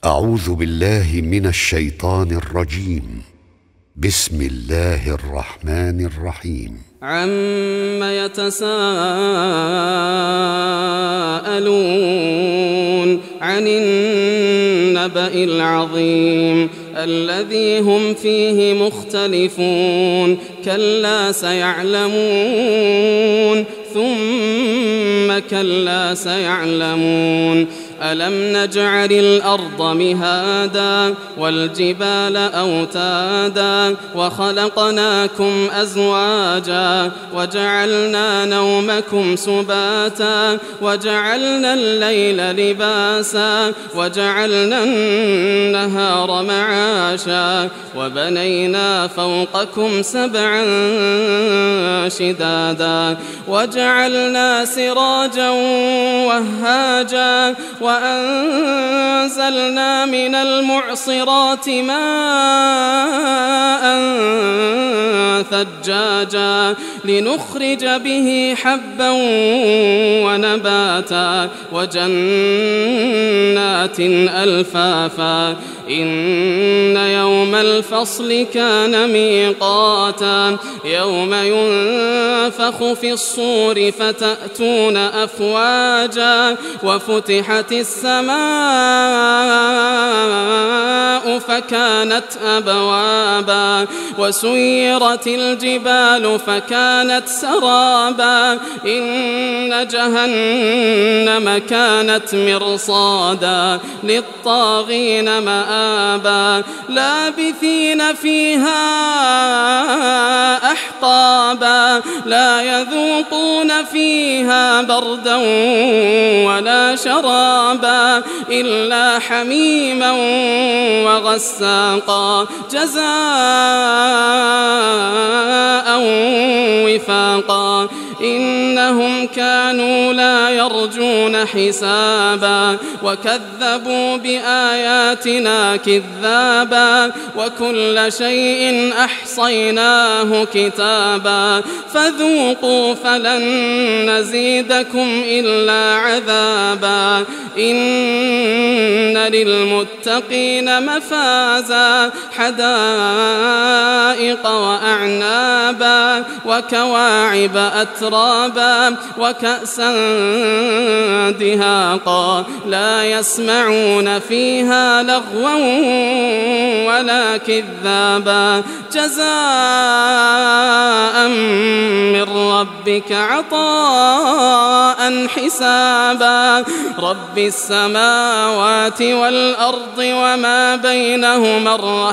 أعوذ بالله من الشيطان الرجيم. بسم الله الرحمن الرحيم. عم يتساءلون عن النبأ العظيم الذي هم فيه مختلفون كلا سيعلمون ثم كلا سيعلمون ألم نجعل الأرض مهادا والجبال أوتادا وخلقناكم أزواجا وجعلنا نومكم سباتا وجعلنا الليل لباسا وجعلنا النهار معاشا وبنينا فوقكم سبعا شدادا وجعلنا سراجا وهاجا وأنزلنا من المعصرات ماء ثجاجا لنخرج به حبا ونباتا وجنات ألفافا إن يوم الفصل كان ميقاتا يوم ينفخ في الصور فتأتون أفواجا وفتحت السماء فكانت أبوابا وسيرت الجبال فكانت سرابا إن جهنم كانت مرصادا للطاغين مآبا لابثين فيها أحقابا لا يذوقون فيها بردا ولا شرابا إلا حميما وغساقا جزاء وفاقا إنهم كانوا لا يرجون حسابا وكذبوا بآياتنا كذابا وكل شيء أحصيناه كتابا فذوقوا فلن نزيدكم إلا عذابا إن للمتقين مفازا حدائق وأعنابا وكواعب أترابا وكأسا دهاقا لا يسمعون فيها لغوا ولا كذابا جزاء من ربك عطاء حسابا رب السماوات والأرض وما بينهما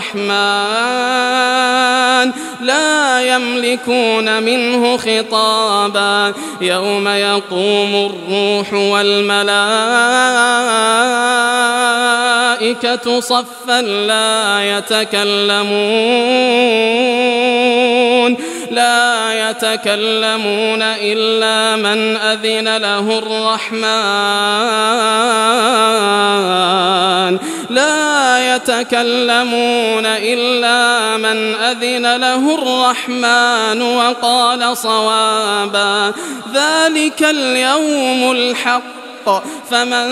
الرحمن لا يملكون منه خطابا يوم يقوم الروح والملائكة صفا لا يتكلمون إلا من أذن له الرحمن لا يتكلمون إلا من أذن له الرحمن وقال صوابا ذلك اليوم الحق فمن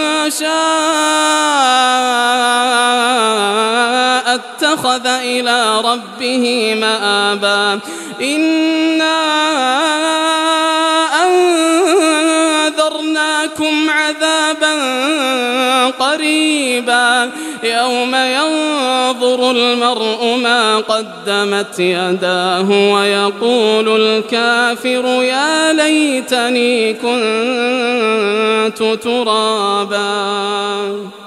شاء اتخذ إلى ربه مآبا إنا أنذرناكم عذابا قريبا يوم ينظر المرء ما قدمت يداه ويقول الكافر يا ليتني كنت ترابا.